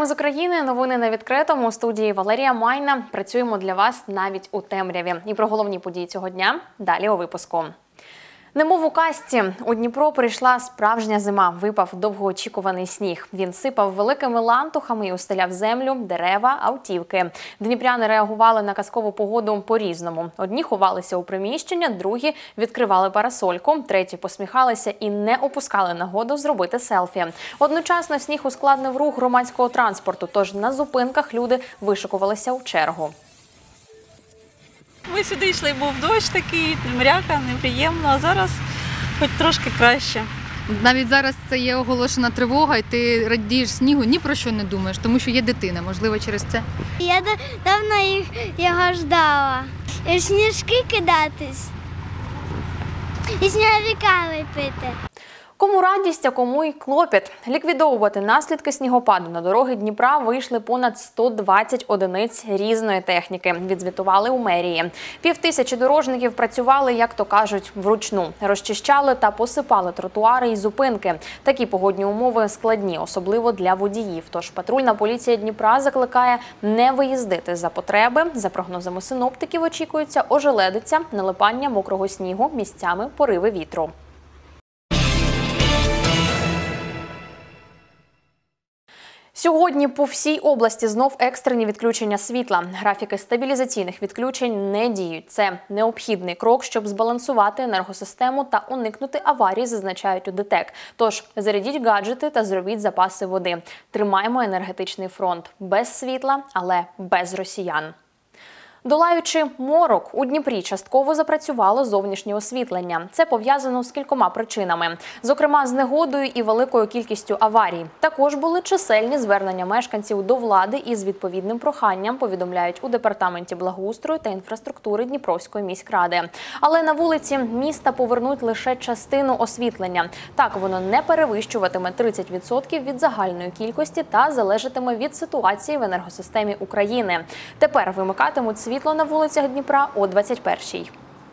з України. Новини на відкритому. У студії Валерія Майна. Працюємо для вас навіть у темряві. І про головні події цього дня далі у випуску. Немов у казці, у Дніпро прийшла справжня зима. Випав довгоочікуваний сніг. Він сипав великими лантухами і устеляв землю, дерева, автівки. Дніпряни реагували на казкову погоду по-різному. Одні ховалися у приміщення, другі відкривали парасольку, треті посміхалися і не опускали нагоду зробити селфі. Одночасно сніг ускладнив рух громадського транспорту, тож на зупинках люди вишикувалися у чергу. Ми сюди йшли, був дощ такий, мряка, неприємно, а зараз хоч трошки краще. Навіть зараз це є оголошена тривога, і ти радієш снігу, ні про що не думаєш, тому що є дитина, можливо, через це. Я давно його ждала. І сніжки кидатись, і сніговика лепити. Кому радість, а кому й клопіт. Ліквідовувати наслідки снігопаду на дороги Дніпра вийшли понад 120 одиниць різної техніки, відзвітували у мерії. 5000 дорожників працювали, як то кажуть, вручну. Розчищали та посипали тротуари і зупинки. Такі погодні умови складні, особливо для водіїв. Тож патрульна поліція Дніпра закликає не виїздити за потреби. За прогнозами синоптиків очікується ожеледиця, налипання мокрого снігу, місцями пориви вітру. Сьогодні по всій області знов екстрені відключення світла. Графіки стабілізаційних відключень не діють. Це необхідний крок, щоб збалансувати енергосистему та уникнути аварій, зазначають у ДТЕК. Тож зарядіть гаджети та зробіть запаси води. Тримаємо енергетичний фронт. Без світла, але без росіян. Долаючи морок, у Дніпрі частково запрацювало зовнішнє освітлення. Це пов'язано з кількома причинами. Зокрема, з негодою і великою кількістю аварій. Також були чисельні звернення мешканців до влади із відповідним проханням, повідомляють у Департаменті благоустрою та інфраструктури Дніпровської міськради. Але на вулиці міста повернуть лише частину освітлення. Так, воно не перевищуватиме 30% від загальної кількості та залежатиме від ситуації в енергосистемі України. Тепер вимикатимуть світло на вулицях Дніпра о 21-й.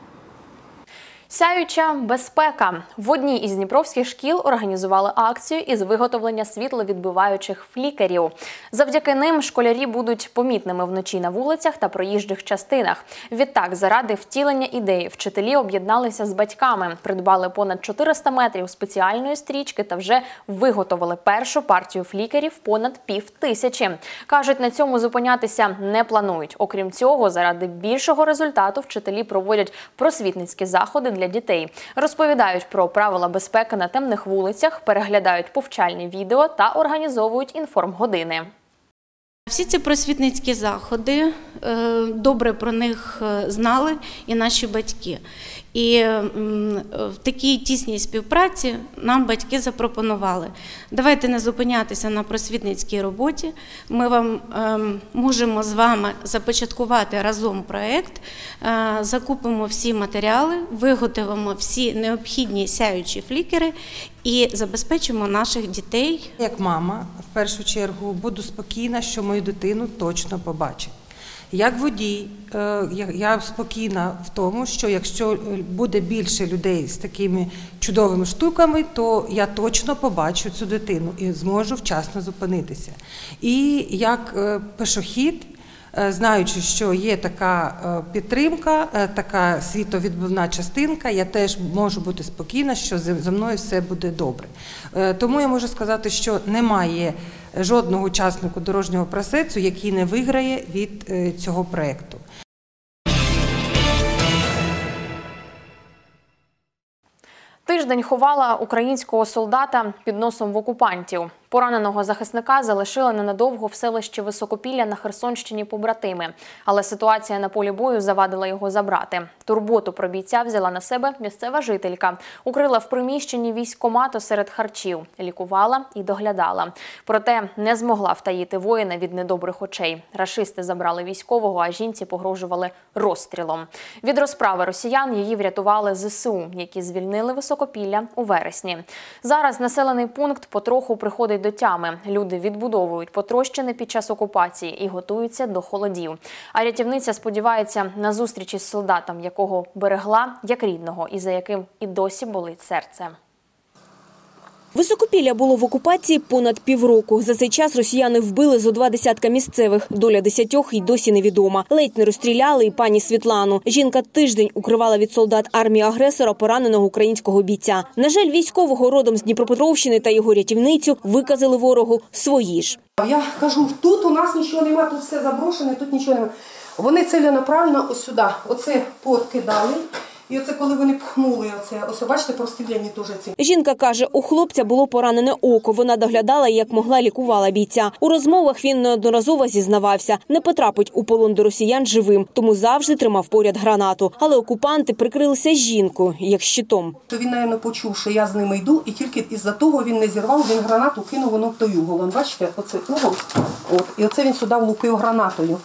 Сяюча безпека. В одній із дніпровських шкіл організували акцію із виготовлення світловідбиваючих флікерів. Завдяки ним школярі будуть помітними вночі на вулицях та проїжджих частинах. Відтак, заради втілення ідеї, вчителі об'єдналися з батьками, придбали понад 400 метрів спеціальної стрічки та вже виготовили першу партію флікерів понад 5000. Кажуть, на цьому зупинятися не планують. Окрім цього, заради більшого результату вчителі проводять просвітницькі заходи для дітей. Розповідають про правила безпеки на темних вулицях, переглядають повчальні відео та організовують інформгодини. Всі ці просвітницькі заходи, добре про них знали і наші батьки. І в такій тісній співпраці нам батьки запропонували: давайте не зупинятися на просвітницькій роботі, ми вам можемо з вами започаткувати разом проєкт, закупимо всі матеріали, виготовимо всі необхідні сяючі флікери і забезпечимо наших дітей. Як мама, в першу чергу, буду спокійна, що мою дитину точно побачить. Як водій, я спокійна в тому, що якщо буде більше людей з такими чудовими штуками, то я точно побачу цю дитину і зможу вчасно зупинитися. І як пішохід, знаючи, що є така підтримка, така світловідбивна частинка, я теж можу бути спокійна, що зі мною все буде добре. Тому я можу сказати, що немає жодного учаснику дорожнього процесу, який не виграє від цього проєкту. Тиждень ховала українського солдата під носом в окупантів. Пораненого захисника залишили ненадовго в селищі Високопілля на Херсонщині побратими. Але ситуація на полі бою завадила його забрати. Турботу про бійця взяла на себе місцева жителька. Укрила в приміщенні військкомату серед харчів. Лікувала і доглядала. Проте не змогла втаїти воїна від недобрих очей. Рашисти забрали військового, а жінці погрожували розстрілом. Від розправи росіян її врятували ЗСУ, які звільнили Високопілля у вересні. Зараз населений пункт потроху приходить до тями. Люди відбудовують потрощини під час окупації і готуються до холодів. А рятівниця сподівається на зустріч із солдатом, якого берегла як рідного і за яким і досі болить серце. Високопілля було в окупації понад півроку. За цей час росіяни вбили зо 20 місцевих. Доля 10 й досі невідома. Ледь не розстріляли і пані Світлану. Жінка тиждень укривала від солдат армії агресора пораненого українського бійця. На жаль, військового родом з Дніпропетровщини та його рятівницю виказали ворогу свої ж. Я кажу, тут у нас нічого немає, тут все заброшене, тут нічого немає. Вони ціленаправленно ось сюди, оце подкидали. І оце коли вони пхнули, ось бачите, простріляні теж ці. Жінка каже, у хлопця було поранене око. Вона доглядала і як могла лікувала бійця. У розмовах він неодноразово зізнавався, не потрапить у полон до росіян живим, тому завжди тримав поряд гранату. Але окупанти прикрилися жінкою, як щитом. То він, мабуть, почув, що я з ними йду, і тільки із-за того він не зірвав, він гранату кинув, воно в той угол. Бачите, оце угол, і оце він сюди влупив гранатою.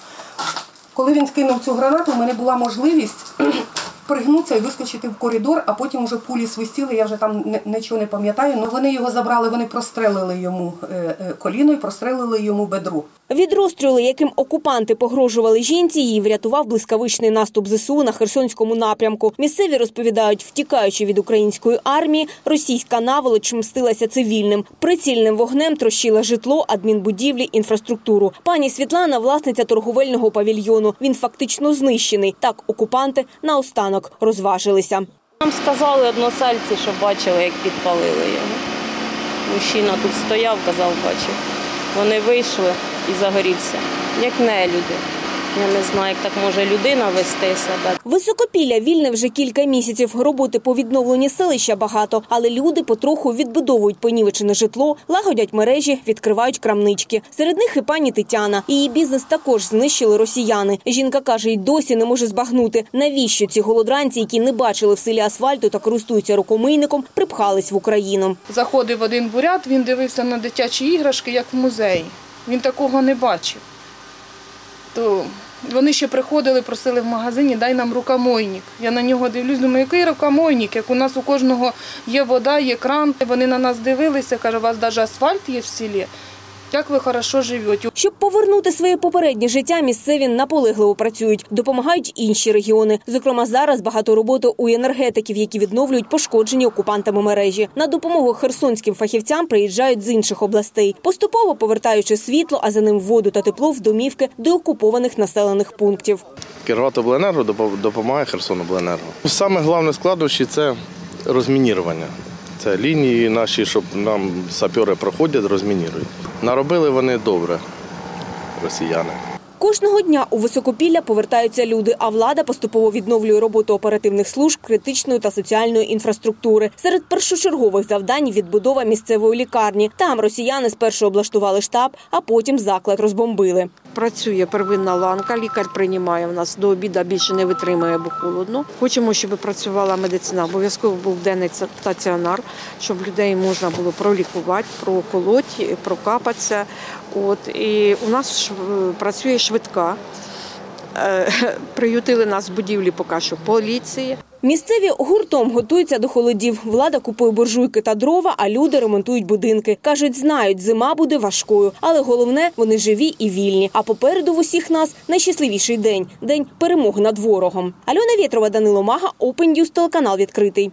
Коли він кинув цю гранату, у мене була можливість пригнутися і вискочити в коридор, а потім вже пулі свистіли, я вже там нічого не пам'ятаю. Но вони його забрали, вони прострелили йому коліно і прострелили йому бедро. Від розстрілу, яким окупанти погрожували жінці, її врятував блискавичний наступ ЗСУ на Херсонському напрямку. Місцеві розповідають, втікаючи від української армії, російська наволоч мстилася цивільним. Прицільним вогнем трощила житло, адмінбудівлі, інфраструктуру. Пані Світлана – власниця торговельного павільйону. Він фактично знищений. Так окупанти наостанок розважилися. Нам сказали односельці, що бачили, як підпалили його. Мужчина тут стояв, казав, бачив. Вони вийшли і загорівся, як нелюди. Я не знаю, як так може людина вести себе. Високопілля вільне вже кілька місяців. Роботи по відновленні селища багато, але люди потроху відбудовують понівечене житло, лагодять мережі, відкривають крамнички. Серед них і пані Тетяна. Її бізнес також знищили росіяни. Жінка каже, й досі не може збагнути, навіщо ці голодранці, які не бачили в селі асфальту та користуються рукомийником, припхались в Україну. Заходив один бурят, він дивився на дитячі іграшки, як в музеї. Він такого не бачив. То вони ще приходили, просили в магазині, дай нам рукомийник. Я на нього дивлюсь, думаю, який рукомийник, як у нас у кожного є вода, є кран. Вони на нас дивилися, каже, у вас навіть асфальт є в селі. Як ви хорошо живете. Щоб повернути своє попереднє життя, місцеві наполегливо працюють. Допомагають інші регіони. Зокрема, зараз багато роботи у енергетиків, які відновлюють пошкоджені окупантами мережі. На допомогу херсонським фахівцям приїжджають з інших областей, поступово повертаючи світло, а за ним воду та тепло в домівки деокупованих населених пунктів. Кіровоградобленерго допомагає Херсонобленерго. Саме головне складнощі – це розмінірування. Це лінії наші, щоб нам сапери проходять, розмінірують. Наробили вони добре, росіяни. Кожного дня у Високопілля повертаються люди, а влада поступово відновлює роботу оперативних служб, критичної та соціальної інфраструктури. Серед першочергових завдань – відбудова місцевої лікарні. Там росіяни спершу облаштували штаб, а потім заклад розбомбили. Працює первинна ланка, лікар приймає у нас, до обіду більше не витримує, бо холодно. Хочемо, щоб працювала медицина, обов'язково був денний стаціонар, щоб людей можна було пролікувати, проколоти, прокапатися. І у нас працює швидка. Приютили нас в будівлі поки що поліції. Місцеві гуртом готуються до холодів. Влада купує буржуйки та дрова, а люди ремонтують будинки. Кажуть, знають, зима буде важкою. Але головне – вони живі і вільні. А попереду в усіх нас найщасливіший день – день перемоги над ворогом. Альона Вєтрова, Данило Мага, Open News, телеканал «Відкритий».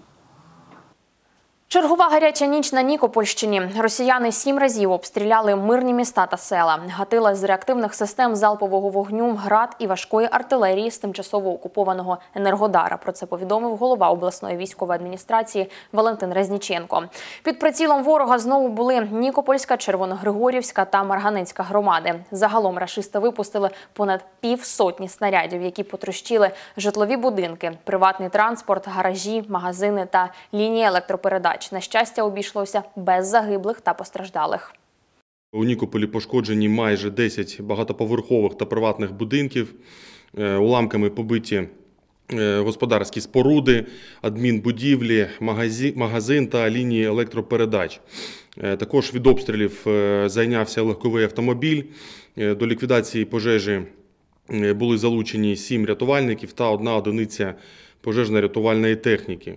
Чергова гаряча ніч на Нікопольщині. Росіяни 7 разів обстріляли мирні міста та села. Гатили з реактивних систем залпового вогню, град і важкої артилерії з тимчасово окупованого Енергодара. Про це повідомив голова обласної військової адміністрації Валентин Резніченко. Під прицілом ворога знову були Нікопольська, Червоногригорівська та Марганецька громади. Загалом рашисти випустили понад півсотні снарядів, які потрощили житлові будинки, приватний транспорт, гаражі, магазини та лінії електропередач. На щастя, обійшлося без загиблих та постраждалих. У Нікополі пошкоджені майже 10 багатоповерхових та приватних будинків, уламками побиті господарські споруди, адмінбудівлі, магазин та лінії електропередач. Також від обстрілів зайнявся легковий автомобіль. До ліквідації пожежі були залучені 7 рятувальників та 1 одиниця пожежно-рятувальної техніки.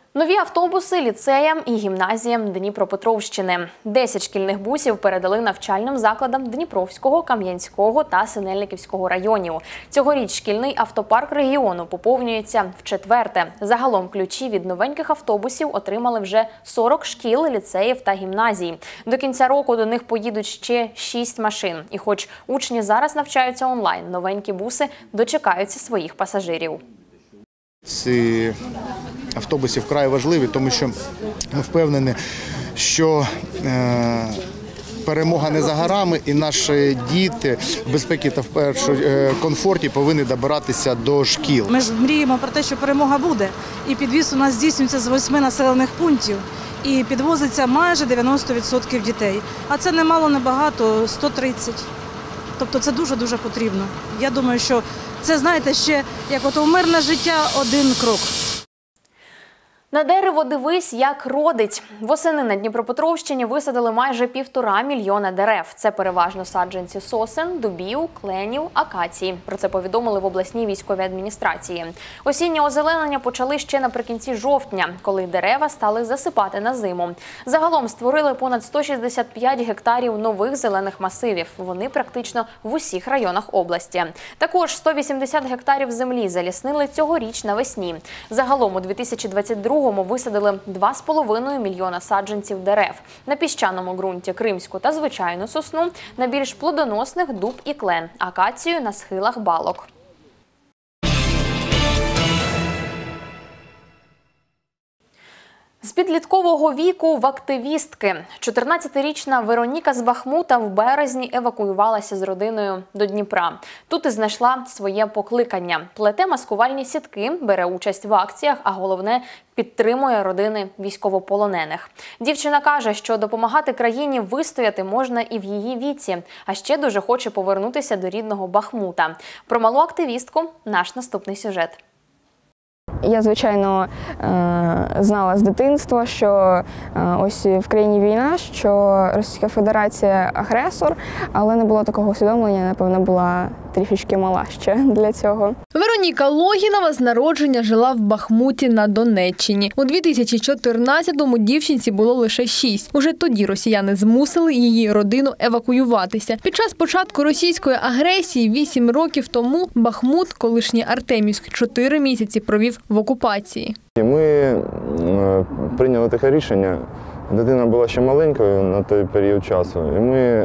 Нові автобуси ліцеям і гімназіям Дніпропетровщини. 10 шкільних бусів передали навчальним закладам Дніпровського, Кам'янського та Синельниківського районів. Цьогоріч шкільний автопарк регіону поповнюється вчетверте. Загалом ключі від новеньких автобусів отримали вже 40 шкіл, ліцеїв та гімназій. До кінця року до них поїдуть ще 6 машин. І хоч учні зараз навчаються онлайн, новенькі буси дочекаються своїх пасажирів. Ці автобуси вкрай важливі, тому що ми впевнені, що перемога не за горами, і наші діти в безпеці та в комфорті повинні добиратися до шкіл. Ми ж мріємо про те, що перемога буде, і підвіз у нас здійснюється з 8 населених пунктів, і підвозиться майже 90% дітей. А це не мало, не багато, 130. Тобто це дуже-дуже потрібно. Я думаю, що це, знаєте, ще як от у мирне життя один крок. На дерево дивись, як родить. Восени на Дніпропетровщині висадили майже 1,5 мільйона дерев. Це переважно саджанці сосен, дубів, кленів, акацій. Про це повідомили в обласній військовій адміністрації. Осіннє озеленення почали ще наприкінці жовтня, коли дерева стали засипати на зиму. Загалом створили понад 165 гектарів нових зелених масивів. Вони практично в усіх районах області. Також 180 гектарів землі заліснили цьогоріч навесні. Загалом у 2022 висадили 2,5 мільйона саджанців дерев. На піщаному ґрунті кримську та звичайну сосну, на більш плодоносних дуб і клен, акацію на схилах балок. З підліткового віку в активістки. 14-річна Вероніка з Бахмута в березні евакуювалася з родиною до Дніпра. Тут і знайшла своє покликання. Плете маскувальні сітки, бере участь в акціях, а головне – підтримує родини військовополонених. Дівчина каже, що допомагати країні вистояти можна і в її віці, а ще дуже хоче повернутися до рідного Бахмута. Про малу активістку – наш наступний сюжет. Я, звичайно, знала з дитинства, що ось в країні війна, що Російська Федерація – агресор, але не було такого усвідомлення, напевно, була трішечки мала ще для цього. Вероніка Логінова з народження жила в Бахмуті на Донеччині. У 2014-му дівчинці було лише 6. Уже тоді росіяни змусили її родину евакуюватися. Під час початку російської агресії 8 років тому Бахмут, колишній Артемівськ, 4 місяці провів в окупації. Ми прийняли таке рішення. Дитина була ще маленькою на той період часу, і ми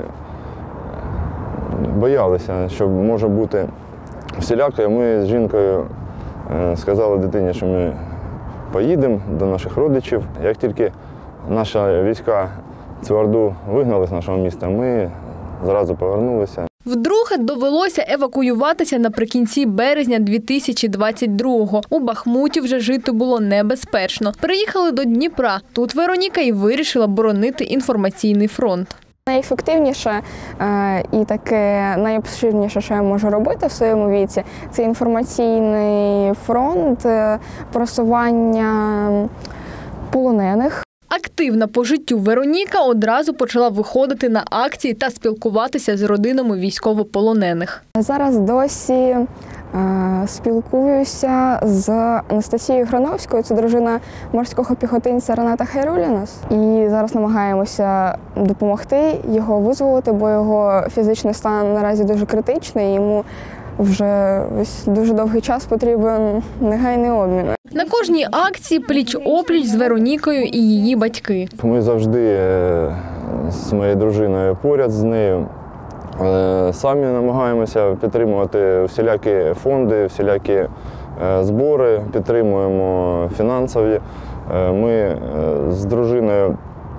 боялися, що може бути всіляко. Ми з жінкою сказали дитині, що ми поїдемо до наших родичів. Як тільки наші війська цю орду вигнали з нашого міста, ми зразу повернулися. Вдруге довелося евакуюватися наприкінці березня 2022-го. У Бахмуті вже жити було небезпечно. Приїхали до Дніпра. Тут Вероніка і вирішила боронити інформаційний фронт. Найефективніше і таке найобширніше, що я можу робити в своєму віці, це інформаційний фронт, просування полонених. Активна по життю Вероніка одразу почала виходити на акції та спілкуватися з родинами військовополонених. Зараз досі спілкуюся з Анастасією Грановською, це дружина морського піхотинця Рената Хайрулінас. І зараз намагаємося допомогти його визволити, бо його фізичний стан наразі дуже критичний, йому вже дуже довгий час потрібен негайний обмін. На кожній акції пліч-опліч з Веронікою і її батьки. Ми завжди з моєю дружиною поряд з нею. Самі намагаємося підтримувати всілякі фонди, всілякі збори, підтримуємо фінансові. Ми з дружиною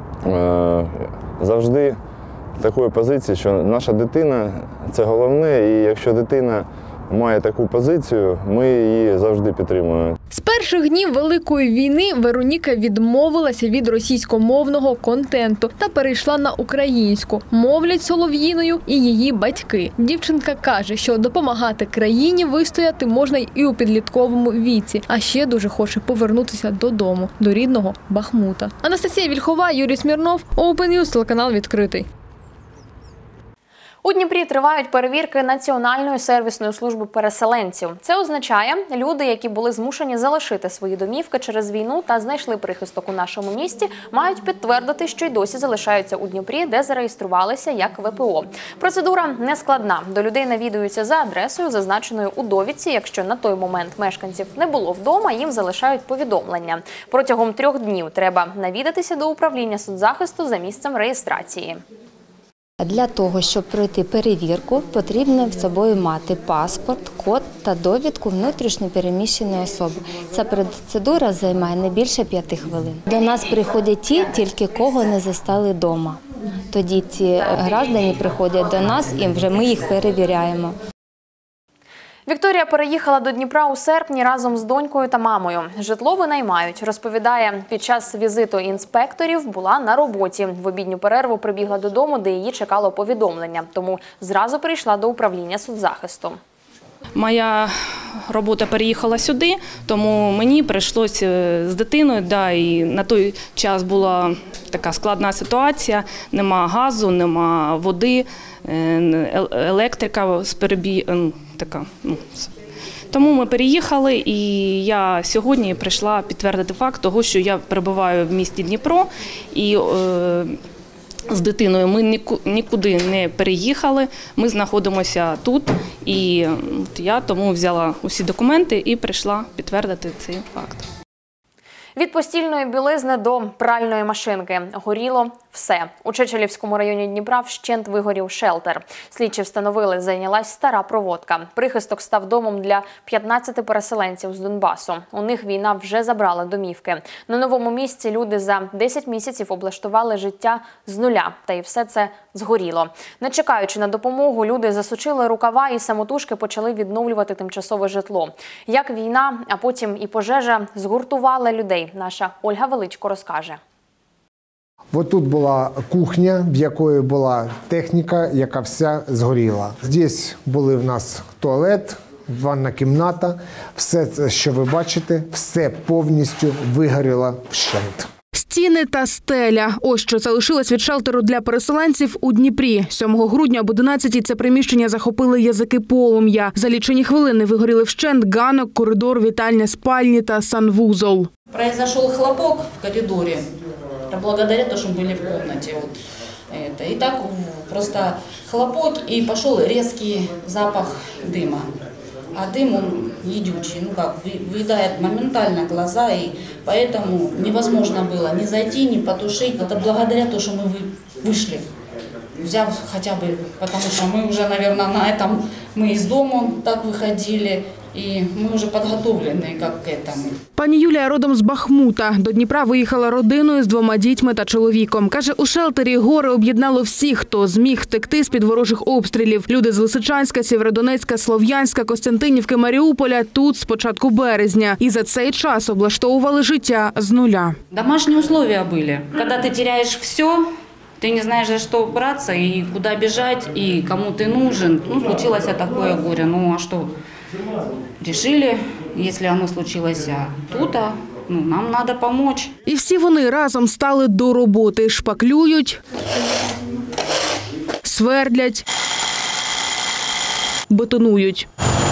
завжди такої позиції, що наша дитина – це головне, і якщо дитина має таку позицію, ми її завжди підтримуємо. З перших днів Великої війни Вероніка відмовилася від російськомовного контенту та перейшла на українську. Мовлять солов'їною і її батьки. Дівчинка каже, що допомагати країні вистояти можна і у підлітковому віці, а ще дуже хоче повернутися додому, до рідного Бахмута. Анастасія Вільхова, Юрій Смірнов, Open News, телеканал «Відкритий». У Дніпрі тривають перевірки Національної сервісної служби переселенців. Це означає, люди, які були змушені залишити свої домівки через війну та знайшли прихисток у нашому місті, мають підтвердити, що й досі залишаються у Дніпрі, де зареєструвалися як ВПО. Процедура нескладна. До людей навідуються за адресою, зазначеною у довідці. Якщо на той момент мешканців не було вдома, їм залишають повідомлення. Протягом 3 днів треба навідатися до управління соцзахисту за місцем реєстрації. Для того, щоб пройти перевірку, потрібно з собою мати паспорт, код та довідку внутрішньо переміщеної особи. Ця процедура займає не більше 5 хвилин. До нас приходять ті, тільки кого не застали вдома. Тоді ці громадяни приходять до нас і вже ми їх перевіряємо. Вікторія переїхала до Дніпра у серпні разом з донькою та мамою. Житло винаймають. Розповідає, під час візиту інспекторів була на роботі. В обідню перерву прибігла додому, де її чекало повідомлення. Тому зразу прийшла до управління соцзахисту. Моя робота переїхала сюди, тому мені прийшлося з дитиною, і на той час була така складна ситуація, нема газу, нема води, електрика така. Тому ми переїхали, і я сьогодні прийшла підтвердити факт того, що я перебуваю в місті Дніпро, і з дитиною ми нікуди не переїхали, ми знаходимося тут, і я тому взяла усі документи і прийшла підтвердити цей факт. Від постільної білизни до пральної машинки. Горіло все. У Чечелівському районі Дніпра вщент вигорів шелтер. Слідчі встановили, зайнялась стара проводка. Прихисток став домом для 15 переселенців з Донбасу. У них війна вже забрала домівки. На новому місці люди за 10 місяців облаштували життя з нуля. Та і все це згоріло. Не чекаючи на допомогу, люди засучили рукава і самотужки почали відновлювати тимчасове житло. Як війна, а потім і пожежа згуртували людей. Наша Ольга Величко розкаже. Ось тут була кухня, в якої була техніка, яка вся згоріла. Тут були в нас туалет, ванна кімната. Все, що ви бачите, все повністю вигоріло вщент. Стіни та стеля – ось що залишилось від шелтеру для переселенців у Дніпрі. 7 грудня об 11-й це приміщення захопили язики полум'я. За лічені хвилини вигоріли вщент ганок, коридор, вітальня, спальні та санвузол. Произошел хлопок в коридоре, благодаря тому, что мы были в комнате. И так просто хлопок, и пошел резкий запах дыма. А дым, он едючий, выедает моментально глаза, и поэтому невозможно было ни зайти, ни потушить. Это благодаря тому, что мы вышли, взяв хотя бы, потому что мы уже, наверное, на этом, мы из дома так выходили, і ми вже підготовлені як к этому. Пані Юлія родом з Бахмута. До Дніпра виїхала родиною з 2 дітьми та чоловіком. Каже, у шелтері горе об'єднало всіх, хто зміг втекти з-під ворожих обстрілів. Люди з Лисичанська, Сєвєродонецька, Слов'янська, Костянтинівки, Маріуполя тут з початку березня. І за цей час облаштовували життя з нуля. Домашні умови були. Коли ти втрачаєш все, ты не знаешь, за что браться и куда бежать, и кому ты нужен. Случилось такое горе. А что? Решили, если оно случилось тут, нам надо помочь. І всі вони разом стали до роботи. Шпаклюють, свердлять, бетонують.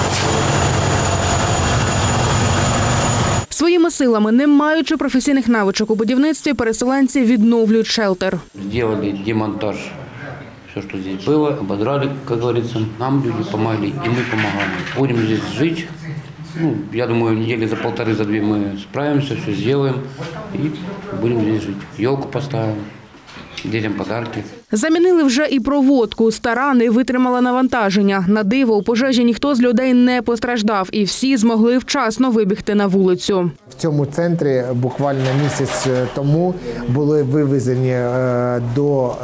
Своїми силами, не маючи професійних навичок у будівництві, переселенці відновлюють шелтер. Зробили демонтаж. Все, что здесь было, ободрали, как говорится, нам люди помогли, и мы помогали. Будем здесь жить. Я думаю, недели за 1,5, за 2 мы справимся, все сделаем и будем здесь жить. Елку поставим, дітям подарки. Замінили вже і проводку. Стара не витримала навантаження. На диво, у пожежі ніхто з людей не постраждав, і всі змогли вчасно вибігти на вулицю. В цьому центрі буквально місяць тому були вивезені до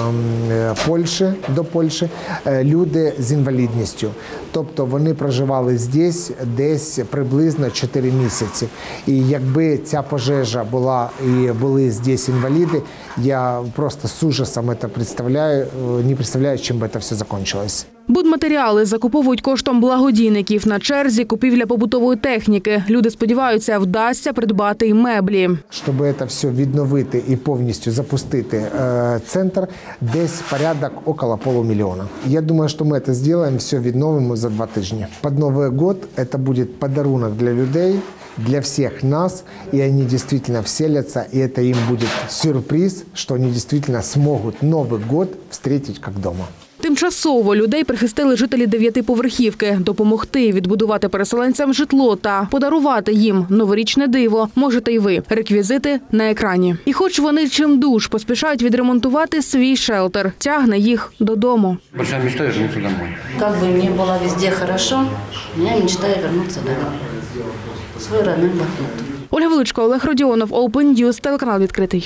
Польщі люди з інвалідністю. Тобто вони проживали здесь десь приблизно 4 місяці. І якби ця пожежа була і були здесь інваліди, я просто з ужасом це не представляю, чим би це все закінчилось. Будматеріали закуповують коштом благодійників. На черзі купівля побутової техніки. Люди сподіваються, вдасться придбати й меблі. Щоб це все відновити і повністю запустити центр, десь порядок около $500 000. Я думаю, що ми це зробимо, все відновимо за 2 тижні. Під Новий рік це буде подарунок для людей, для всіх нас, і вони дійсно вселяться, і це їм буде сюрприз, що вони дійсно зможуть Новий рік зустріти як вдома. Тимчасово людей прихистили жителі 9-поверхівки. Допомогти відбудувати переселенцям житло та подарувати їм новорічне диво можете й ви. Реквізити на екрані. І хоч вони чимдуж поспішають відремонтувати свій шелтер, тягне їх додому. Большая мечта – вернуться домой. Как бы мне было везде хорошо, я мечтаю вернуться домой. Свой родной Бахмут. Ольга Величко, Олег Родіонов, Open News, телеканал «Відкритий».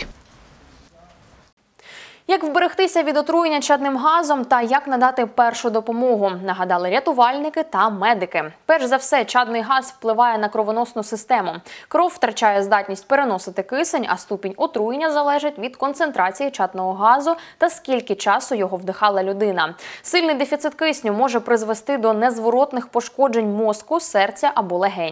Як вберегтися від отруєння чадним газом та як надати першу допомогу, нагадали рятувальники та медики. Перш за все, чадний газ впливає на кровоносну систему. Кров втрачає здатність переносити кисень, а ступінь отруєння залежить від концентрації чадного газу та скільки часу його вдихала людина. Сильний дефіцит кисню може призвести до незворотних пошкоджень мозку, серця або легень.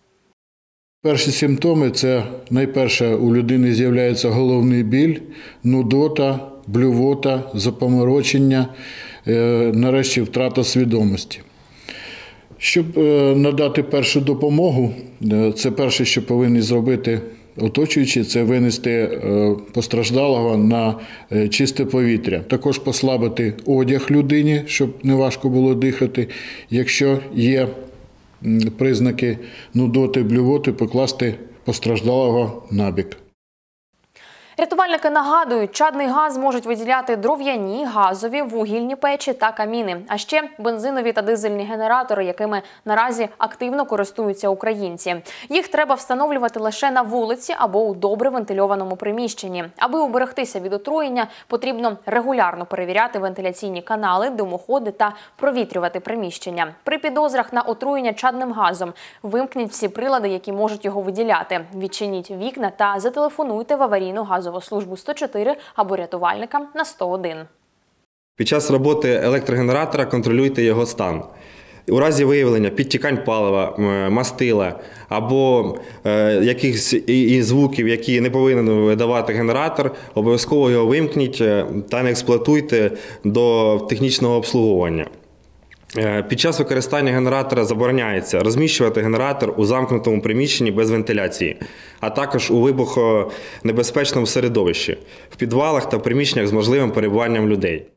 Перші симптоми – це найперше у людини з'являється головний біль, нудота, блювота, запоморочення, нарешті втрата свідомості. Щоб надати першу допомогу, це перше, що повинні зробити оточуючі, це винести постраждалого на чисте повітря. Також послабити одяг людині, щоб не важко було дихати. Якщо є признаки нудоти, блювоти, покласти постраждалого на бік. Рятувальники нагадують, чадний газ можуть виділяти дров'яні, газові, вугільні печі та каміни, а ще бензинові та дизельні генератори, якими наразі активно користуються українці. Їх треба встановлювати лише на вулиці або у добре вентильованому приміщенні. Аби уберегтися від отруєння, потрібно регулярно перевіряти вентиляційні канали, димоходи та провітрювати приміщення. При підозрах на отруєння чадним газом вимкніть всі прилади, які можуть його виділяти. Відчиніть вікна та зателефонуйте в аварійну газову службу 104 або рятувальникам на 101. Під час роботи електрогенератора контролюйте його стан. У разі виявлення підтікань палива, мастила або якихось і звуків, які не повинен видавати генератор, обов'язково його вимкніть та не експлуатуйте до технічного обслуговування. Під час використання генератора забороняється розміщувати генератор у замкнутому приміщенні без вентиляції, а також у вибухонебезпечному середовищі, в підвалах та в приміщеннях з можливим перебуванням людей.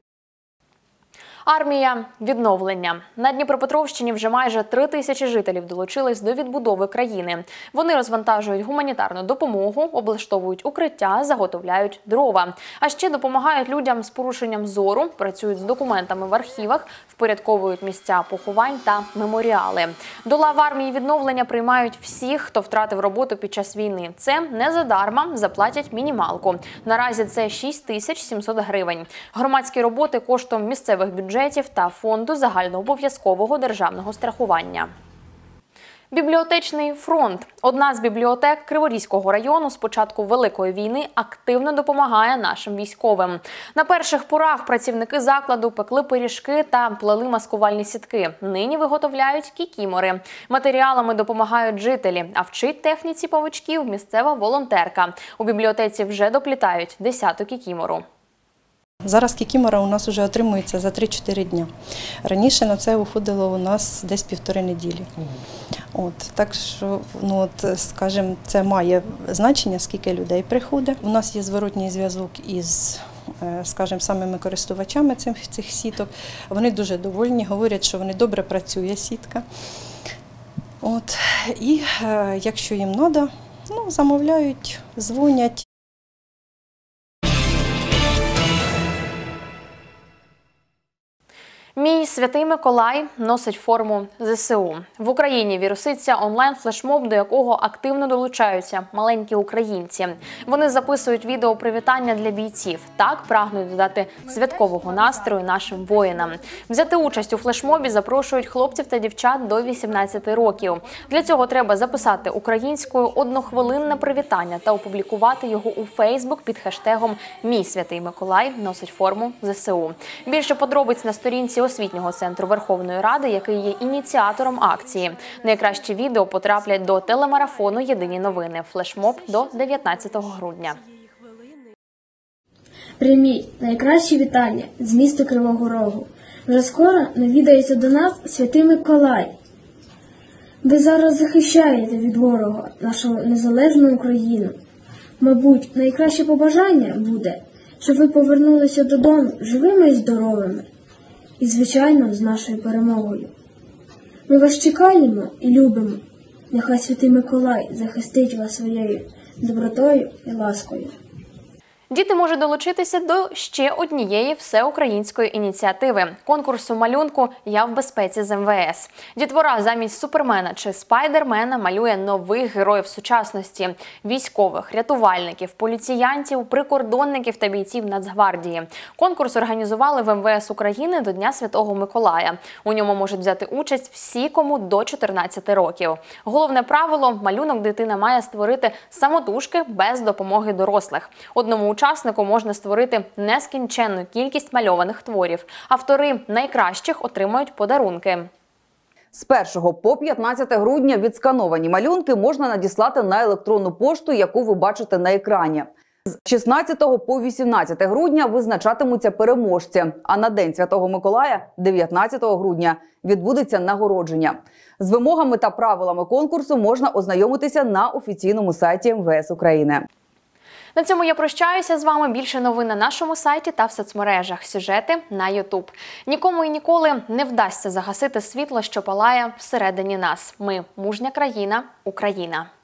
Армія відновлення. На Дніпропетровщині вже майже 3 тисячі жителів долучились до відбудови країни. Вони розвантажують гуманітарну допомогу, облаштовують укриття, заготовляють дрова. А ще допомагають людям з порушенням зору, працюють з документами в архівах, впорядковують місця поховань та меморіали. До лав армії відновлення приймають всіх, хто втратив роботу під час війни. Це не задарма, заплатять мінімалку. Наразі це 6700 гривень. Громадські роботи коштом місцевих бюджетів та фонду загальнообов'язкового державного страхування. Бібліотечний фронт. Одна з бібліотек Криворізького району з початку Великої війни активно допомагає нашим військовим. На перших порах працівники закладу пекли пиріжки та плели маскувальні сітки. Нині виготовляють кікімори. Матеріалами допомагають жителі, а вчить техніці павичків місцева волонтерка. У бібліотеці вже доплітають 10-ту кікімору. Зараз кікімора у нас вже отримується за 3-4 дня. Раніше на це уходило у нас десь 1,5 неділі. Так що, скажімо, це має значення, скільки людей приходить. У нас є зворотній зв'язок із, скажімо, самими користувачами цих сіток. Вони дуже довольні, говорять, що вони добре працює сітка. І якщо їм треба, замовляють, дзвонять. Мій Святий Миколай носить форму ЗСУ. В Україні віруситься онлайн-флешмоб, до якого активно долучаються маленькі українці. Вони записують відео привітання для бійців. Так прагнуть додати святкового настрою нашим воїнам. Взяти участь у флешмобі запрошують хлопців та дівчат до 18 років. Для цього треба записати українською однохвилинне привітання та опублікувати його у Фейсбук під хештегом «Мій Святий Миколай носить форму ЗСУ». Більше подробиць на сторінці редакції освітнього центру Верховної Ради, який є ініціатором акції. Найкращі відео потраплять до телемарафону «Єдині новини». Флешмоб до 19 грудня. Прийміть найкращі вітання з міста Кривого Рогу. Вже скоро навідається до нас Святий Миколай. Ви зараз захищаєте від ворога нашу незалежну Україну. Мабуть, найкраще побажання буде, щоб ви повернулися додому живими і здоровими. І, звичайно, з нашою перемогою. Ми вас чекаємо і любимо. Нехай Святий Миколай захистить вас своєю добротою і ласкою. Діти можуть долучитися до ще однієї всеукраїнської ініціативи – конкурсу малюнку «Я в безпеці з МВС». Дітвора замість Супермена чи Спайдермена малює нових героїв сучасності – військових, рятувальників, поліціянтів, прикордонників та бійців Нацгвардії. Конкурс організували в МВС України до Дня Святого Миколая. У ньому можуть взяти участь всі, кому до 14 років. Головне правило – малюнок дитина має створити самотужки без допомоги дорослих. Одному учаснику можна створити нескінченну кількість мальованих творів. Автори найкращих отримають подарунки. З 1 по 15 грудня відскановані малюнки можна надіслати на електронну пошту, яку ви бачите на екрані. З 16 по 18 грудня визначатимуться переможці, а на День Святого Миколая, 19 грудня, відбудеться нагородження. З вимогами та правилами конкурсу можна ознайомитися на офіційному сайті МВС України. На цьому я прощаюся з вами. Більше новин на нашому сайті та в соцмережах. Сюжети на YouTube. Нікому і ніколи не вдасться загасити світло, що палає всередині нас. Ми – мужня країна, Україна.